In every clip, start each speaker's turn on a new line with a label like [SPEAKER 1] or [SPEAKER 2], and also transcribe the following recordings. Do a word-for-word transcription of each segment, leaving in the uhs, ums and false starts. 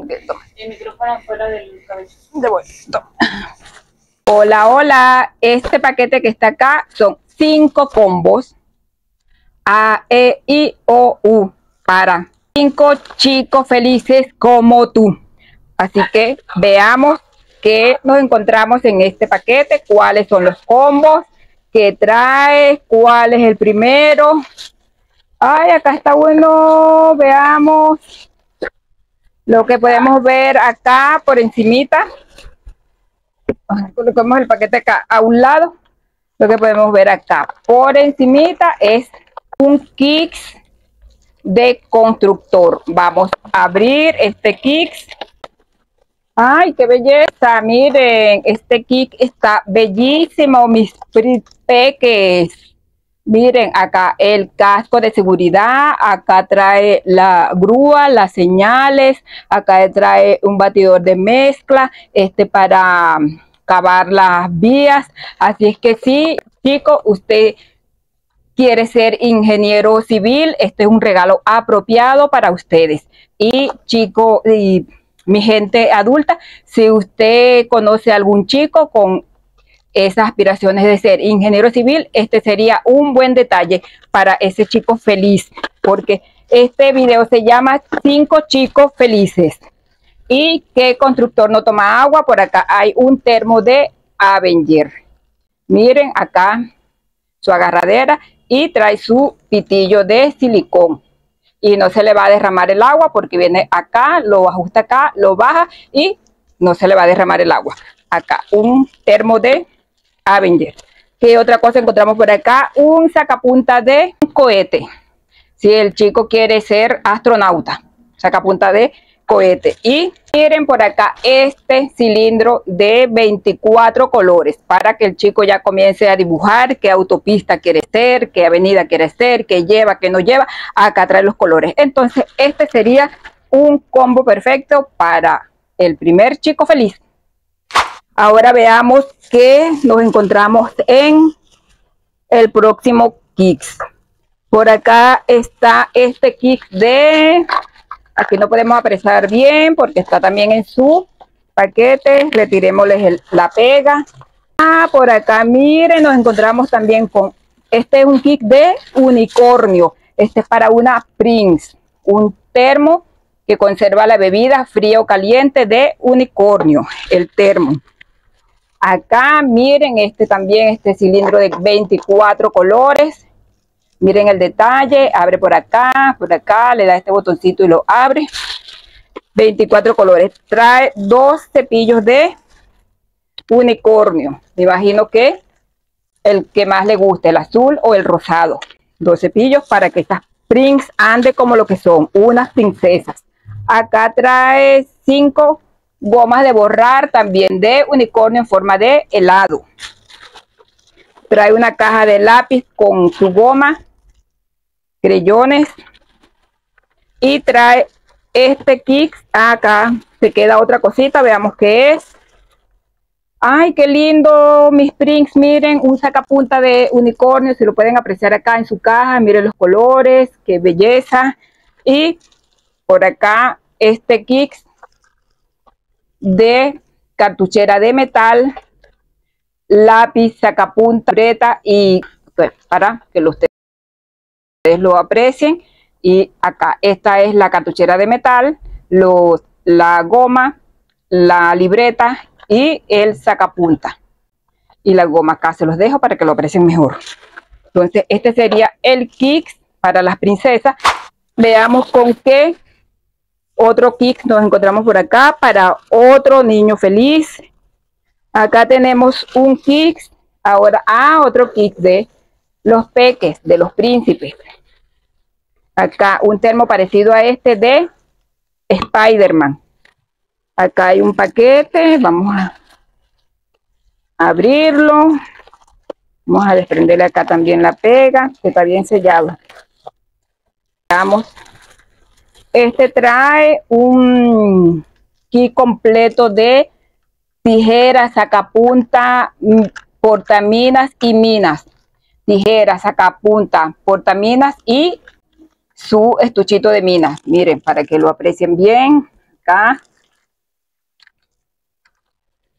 [SPEAKER 1] Ok, toma.
[SPEAKER 2] El micrófono afuera del cabello.
[SPEAKER 1] De vuelta. Hola, hola. Este paquete que está acá son cinco combos A, E, I, O, U para cinco chicos felices como tú. Así que veamos qué nos encontramos en este paquete, cuáles son los combos que trae, cuál es el primero. Ay, acá está bueno. Veamos lo que podemos ver acá por encimita. Colocamos el paquete acá a un lado. Lo que podemos ver acá por encimita es un kit de constructor. Vamos a abrir este kit. Ay, qué belleza. Miren, este kit está bellísimo, mis peques. Miren, acá el casco de seguridad, acá trae la grúa, las señales, acá trae un batidor de mezcla, este para cavar las vías. Así es que sí, chicos, usted quiere ser ingeniero civil, este es un regalo apropiado para ustedes. Y chicos, y mi gente adulta, si usted conoce a algún chico con esas aspiraciones de ser ingeniero civil, este sería un buen detalle para ese chico feliz, porque este video se llama cinco chicos felices. ¿Y qué constructor no toma agua? Por acá hay un termo de Avenger. Miren acá su agarradera y trae su pitillo de silicón. Y no se le va a derramar el agua porque viene acá, lo ajusta acá, lo baja y no se le va a derramar el agua. Acá un termo de Avenger. ¿Qué otra cosa encontramos por acá? Un sacapunta de un cohete. Si el chico quiere ser astronauta, sacapunta de cohete. Y miren por acá este cilindro de veinticuatro colores para que el chico ya comience a dibujar qué autopista quiere ser, qué avenida quiere ser, qué lleva, qué no lleva. Acá trae los colores. Entonces este sería un combo perfecto para el primer chico feliz. Ahora veamos qué nos encontramos en el próximo kit. Por acá está este kit de... Aquí no podemos apresar bien porque está también en su paquete. Retirémosles el, la pega. Ah, por acá, miren, nos encontramos también con... Este es un kit de unicornio. Este es para una Prince. Un termo que conserva la bebida fría o caliente de unicornio. El termo. Acá miren este también, este cilindro de veinticuatro colores. Miren el detalle, abre por acá, por acá, le da este botoncito y lo abre. veinticuatro colores. Trae dos cepillos de unicornio. Me imagino que el que más le guste, el azul o el rosado. Dos cepillos para que estas Prince ande como lo que son, unas princesas. Acá trae cinco gomas de borrar también de unicornio en forma de helado. Trae una caja de lápiz con su goma, creyones, y trae este kit. Acá se queda otra cosita, veamos qué es. Ay, qué lindo, mis Prince. Miren, un sacapunta de unicornio, se lo pueden apreciar acá en su caja. Miren los colores, qué belleza. Y por acá este kit de cartuchera de metal, lápiz, sacapunta, libreta, y pues, para que ustedes lo aprecien. Y acá esta es la cartuchera de metal, los, la goma, la libreta y el sacapunta y la goma. Acá se los dejo para que lo aprecien mejor. Entonces este sería el kit para las princesas. Veamos con qué otro kit nos encontramos por acá para otro niño feliz. Acá tenemos un kit, ahora, ah, otro kit de los peques, de los príncipes. Acá un termo parecido a este de Spider-Man. Acá hay un paquete, vamos a abrirlo. Vamos a desprenderle acá también la pega, que está bien sellado. Vamos. Este trae un kit completo de tijeras, sacapunta, portaminas y minas. Tijeras, sacapunta, portaminas y su estuchito de minas. Miren, para que lo aprecien bien. Acá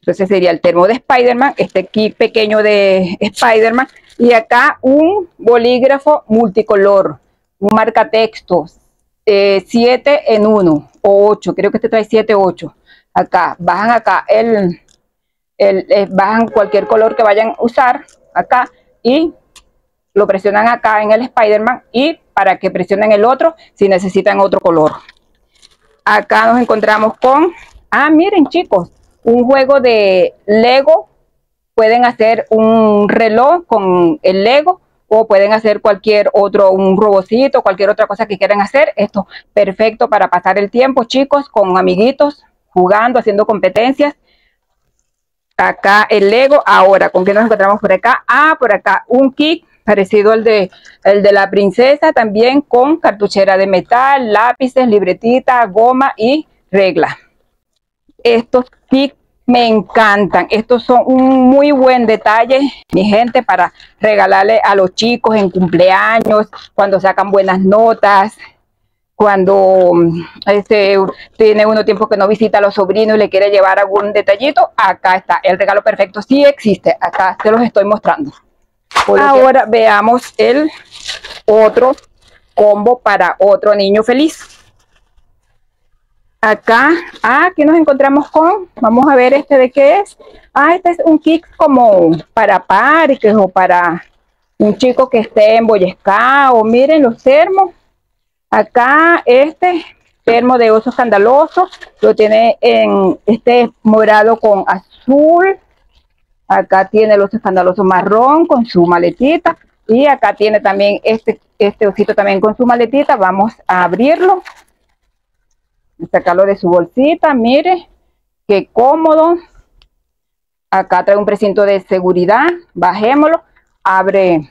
[SPEAKER 1] Entonces sería el termo de Spider-Man, este kit pequeño de Spider-Man, y acá un bolígrafo multicolor, un marcatextos, eh, siete en uno o ocho, creo que este trae siete o ocho. Acá, bajan acá el, el, el, bajan cualquier color que vayan a usar acá y lo presionan acá en el Spider-Man, y para que presionen el otro si necesitan otro color. Acá nos encontramos con, ah, miren chicos, un juego de Lego. Pueden hacer un reloj con el Lego o pueden hacer cualquier otro, un robocito, cualquier otra cosa que quieran hacer. Esto perfecto para pasar el tiempo, chicos, con amiguitos, jugando, haciendo competencias. Acá el Lego. Ahora, ¿con qué nos encontramos por acá? Ah, por acá un kit parecido al de, el de la princesa, también con cartuchera de metal, lápices, libretita, goma y regla. Estos kits me encantan. Estos son un muy buen detalle, mi gente, para regalarle a los chicos en cumpleaños, cuando sacan buenas notas, cuando este, tiene uno tiempo que no visita a los sobrinos y le quiere llevar algún detallito. Acá está el regalo perfecto. Sí existe, acá te los estoy mostrando. Ahora veamos el otro combo para otro niño feliz. Acá, ah, aquí nos encontramos con, vamos a ver este de qué es. Ah, este es un kit como para parques o para un chico que esté en Boy Scout. O miren los termos. Acá este termo de oso escandaloso lo tiene en este morado con azul. Acá tiene el oso escandaloso marrón con su maletita. Y acá tiene también este, este osito también con su maletita. Vamos a abrirlo. Sacarlo de su bolsita, mire, qué cómodo. Acá trae un precinto de seguridad, bajémoslo, abre,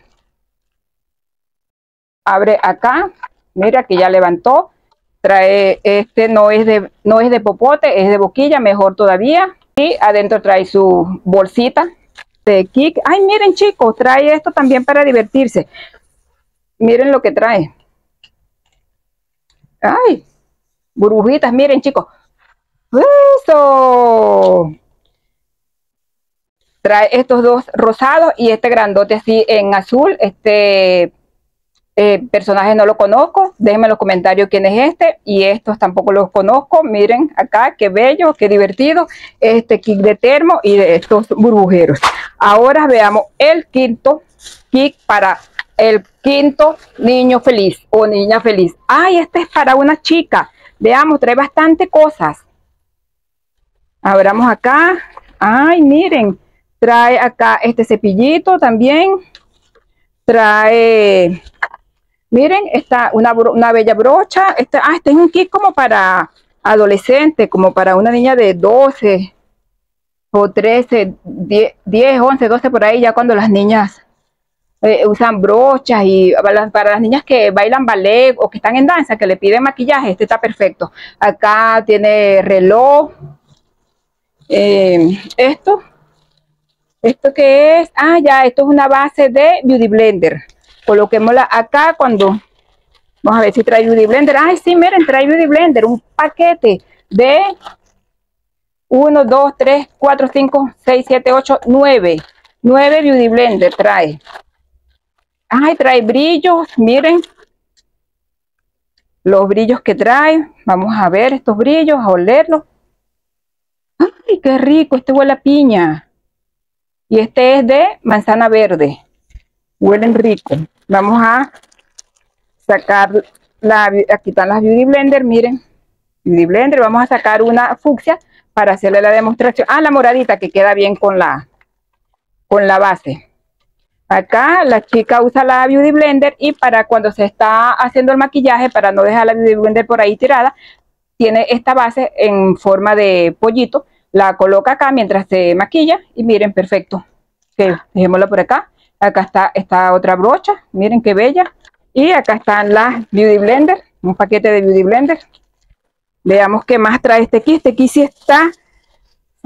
[SPEAKER 1] abre acá, mira que ya levantó. Trae, este no es de, no es de popote, es de boquilla, mejor todavía. Y adentro trae su bolsita de kick. Ay, miren chicos, trae esto también para divertirse. Miren lo que trae. Ay, burbujitas, miren chicos. ¡Eso! Trae estos dos rosados y este grandote así en azul. Este eh, personaje no lo conozco. Déjenme en los comentarios quién es este. Y estos tampoco los conozco. Miren acá, qué bello, qué divertido. Este kit de termo y de estos burbujeros. Ahora veamos el quinto kit para el quinto niño feliz o niña feliz. Ay, este es para una chica. Veamos, trae bastante cosas. Abramos acá. Ay, miren. Trae acá este cepillito también. Trae, miren, está una, una bella brocha. Este, ah, este es un kit como para adolescente, como para una niña de doce o trece, diez, once, doce por ahí, ya cuando las niñas eh, usan brochas. Y para, para las niñas que bailan ballet o que están en danza, que le piden maquillaje, este está perfecto. Acá tiene reloj. Eh, esto, ¿esto qué es? Ah, ya, esto es una base de Beauty Blender. Coloquémosla acá cuando... Vamos a ver si trae Beauty Blender. Ay, sí, miren, trae Beauty Blender. Un paquete de uno, dos, tres, cuatro, cinco, seis, siete, ocho, nueve. nueve Beauty Blender trae. Ay, trae brillos, miren. Los brillos que trae. Vamos a ver estos brillos, a olerlos. Ay, qué rico, este huele a piña. Y este es de manzana verde. Huelen rico. Vamos a sacar, la, aquí están las Beauty Blender, miren. Beauty Blender, vamos a sacar una fucsia para hacerle la demostración. Ah, la moradita que queda bien con la, con la base. Acá la chica usa la Beauty Blender y para cuando se está haciendo el maquillaje, para no dejar la Beauty Blender por ahí tirada, tiene esta base en forma de pollito. La coloca acá mientras se maquilla y miren, perfecto. Okay, dejémosla por acá. Acá está esta otra brocha, miren qué bella. Y acá están las Beauty Blender, un paquete de Beauty Blender. Veamos qué más trae este kit. Este kit sí está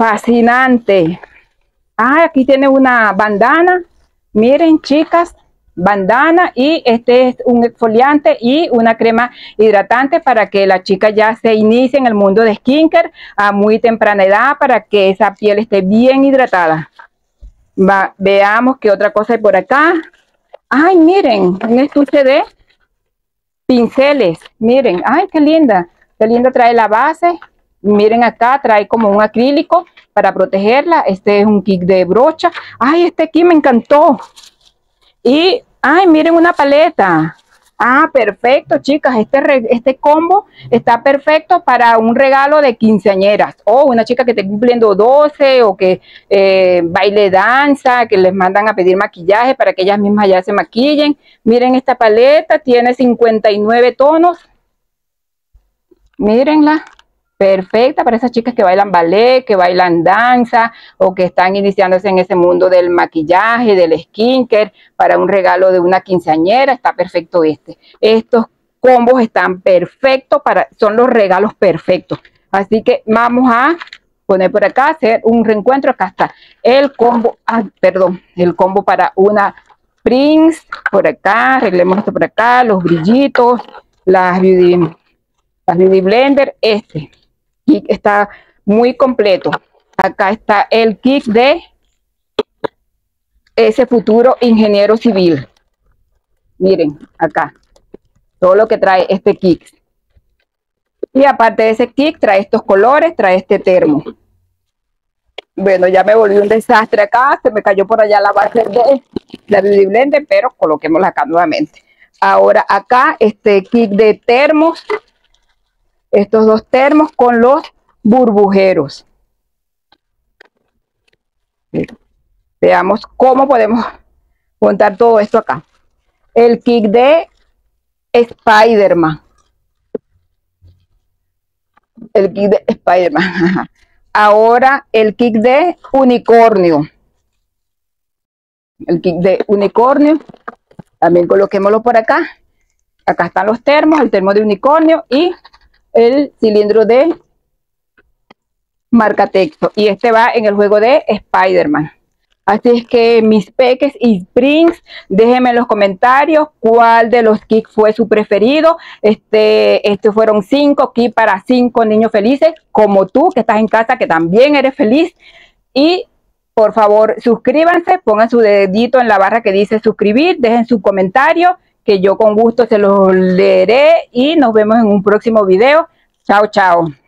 [SPEAKER 1] fascinante. Ah, aquí tiene una bandana. Miren, chicas, bandana, y este es un exfoliante y una crema hidratante para que la chica ya se inicie en el mundo de skincare a muy temprana edad, para que esa piel esté bien hidratada. Va, veamos qué otra cosa hay por acá. Ay, miren, un estuche de pinceles. Miren, ay, qué linda. Qué linda, trae la base. Miren acá, trae como un acrílico para protegerla. Este es un kit de brocha. Ay, este aquí me encantó. Y, ay, miren, una paleta. Ah, perfecto, chicas. Este, este combo está perfecto para un regalo de quinceañeras, o una chica que esté cumpliendo doce, o que eh, baile danza, que les mandan a pedir maquillaje para que ellas mismas ya se maquillen. Miren esta paleta, tiene cincuenta y nueve tonos. Mírenla. Perfecta para esas chicas que bailan ballet, que bailan danza, o que están iniciándose en ese mundo del maquillaje, del skincare, para un regalo de una quinceañera. Está perfecto este. Estos combos están perfectos, para, son los regalos perfectos. Así que vamos a poner por acá, hacer un reencuentro. Acá está el combo, ah, perdón, el combo para una Prince. Por acá, arreglemos esto por acá, los brillitos, las Beauty, las Beauty Blender, este. Kit está muy completo. Acá está el kit de ese futuro ingeniero civil. Miren, acá todo lo que trae este kit. Y aparte de ese kit, trae estos colores, trae este termo. Bueno, ya me volví un desastre acá. Se me cayó por allá la base de la Beauty Blender, pero coloquémosla acá nuevamente. Ahora acá, este kit de termos. Estos dos termos con los burbujeros. Veamos cómo podemos montar todo esto acá. El kit de Spider-Man. El kit de Spider-Man. Ahora el kit de unicornio. El kit de unicornio. También coloquémoslo por acá. Acá están los termos, el termo de unicornio y el cilindro de marcatexto, y este va en el juego de Spider-Man. Así es que mis peques y Prince, déjenme en los comentarios cuál de los kits fue su preferido. Este, estos fueron cinco kits para cinco niños felices, como tú que estás en casa, que también eres feliz. Y por favor suscríbanse, pongan su dedito en la barra que dice suscribir, dejen su comentario, que yo con gusto se los leeré, y nos vemos en un próximo video. Chao, chao.